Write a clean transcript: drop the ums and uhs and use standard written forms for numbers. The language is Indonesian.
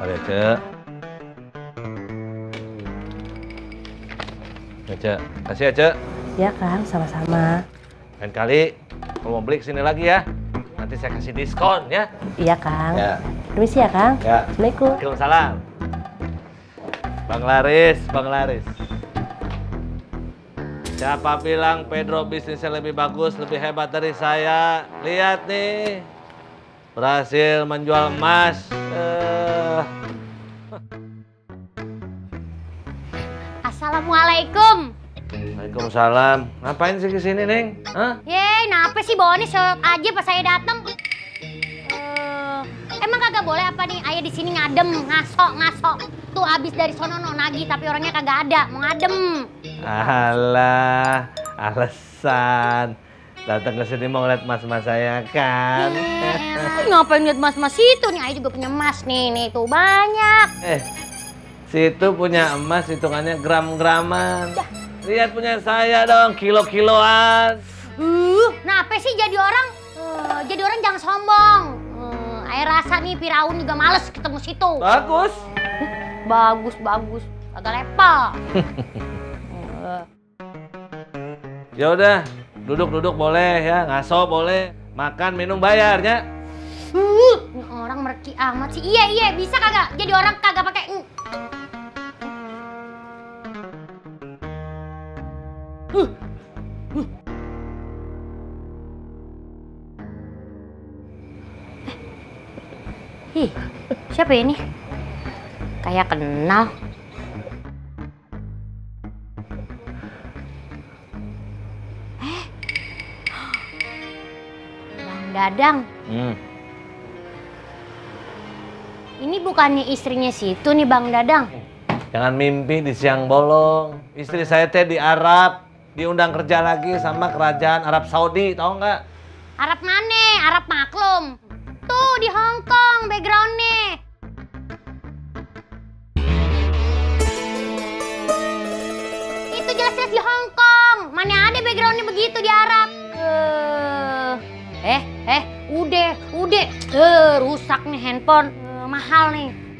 Ada Cek. Ya, Cek. Kasih ya, Cek. Ya Kang, sama-sama. Lain kali kalau mau beli kesini lagi ya. Nanti saya kasih diskon ya. Iya Kang. Ya. Permisi ya Kang. Ya. Assalamualaikum. Waalaikumsalam. Bang Laris, Bang Laris. Siapa bilang Pedro bisnisnya lebih bagus, lebih hebat dari saya? Lihat nih. Berhasil menjual emas. Assalamualaikum. Waalaikumsalam. Ngapain sih kesini, Neng? Hah? Yeay, kenapa sih bawaannya seret aja pas saya datang? Emang kagak boleh apa nih? Ayah di sini ngadem, ngaso. Tuh abis dari sono nagih tapi orangnya kagak ada, mau ngadem. Alah, alasan. Datang ke sini mau ngeliat mas-mas saya kan? Ngapain liat mas-mas itu nih? Ayah juga punya emas nih tuh banyak. Situ punya emas hitungannya gram-graman. Lihat punya saya dong, kilo-kiloan. Kenapa sih jadi orang? Jadi orang jangan sombong. Ayah rasa nih Firaun juga males ketemu situ. Bagus. Bagus. Agak level. Ya udah, duduk boleh ya, ngaso boleh, makan minum bayarnya. Ini orang mereki amat sih. Iya, bisa kagak? Jadi orang kagak pakai siapa ini? Kayak kenal. Bang Dadang. Ini bukannya istrinya situ nih Bang Dadang? Jangan mimpi di siang bolong. Istri saya teh di Arab, diundang kerja lagi sama kerajaan Arab Saudi, tahu nggak? Arab mana? Arab maklum. Tuh di Hong Kong backgroundnya. Itu jelas-jelas di Hong Kong. Mana ada backgroundnya begitu di Arab? Udah. Rusak nih handphone. Mahal nih.